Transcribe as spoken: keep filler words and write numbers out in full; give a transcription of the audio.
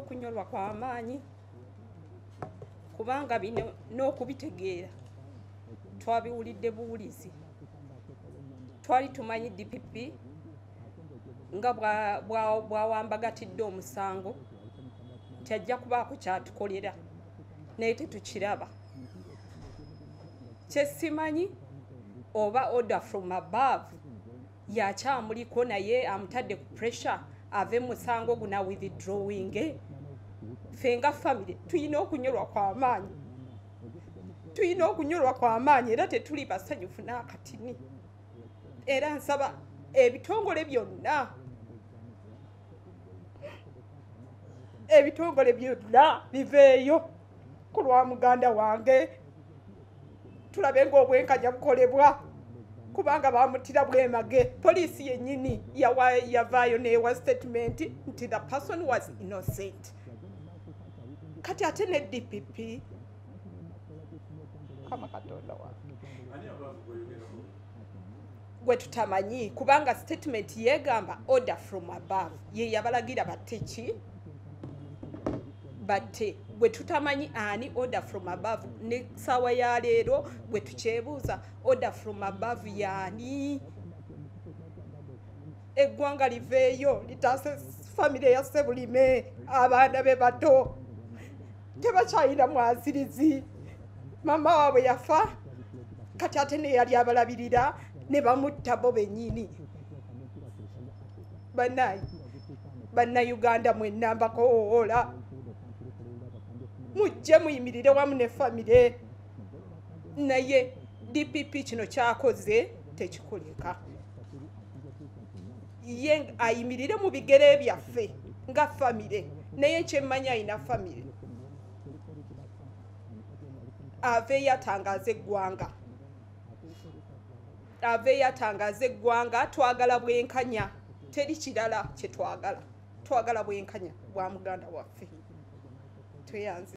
okunyolwa kwa maanyi kubanga bino n'okubitegeera twabiwulidde buwulizi. Twali tumanyi D P P nga bwawambagatidde omusango nti ajja kubaako kyatukolera naye tetukiraba. Kyesimanyi oba order from above yakyamuliko naye amutadde ku pressure ave musango guna withdrawing. Ffe nga family tuyina okunyolwa kwa maanyi, tuyina okunyolwa kwa maanyi era tetuli basanyufu n'akatini. Era nsaba ebitongole byonna ebitongole byonna biveeyo ku lwa muganda wange tulabe ng'obwenkanya bukolebwa kubanga bamutira bwemage. Poliisi yennyini yavaayo neewa statement nti the person was innocent. Kati ate ne D P P kama Katonda wange gwe tutamanyi kubanga statement yegamba order from above ye yabalagira bateki batte gwe tutamanyi ani order from above. Ne sawa ya leero gwe tukyebuuza order from above yani eggwanga liveeyo litaase family ya Sebulime abaana be bato tebakyayina mwazirizi. Mama waabwe yafa kati ate ne yali abalabirira ne bamutta bo bennyini. Bannayi bannayuganda mwenna mbakoola mujje muyimirire wamu ne famire. Naye D P P kino kyakoze tekikoleka. Ye ayimirire mu bigere byaffe nga famire naye kyemmanyi ayina famire. Ave yatangaza eggwanga, ave yatangaza eggwanga. Twagala bwenkanya, teri kirala kye twagala. Twagala bwenkanya bwa muganda waffe. Tweyanze.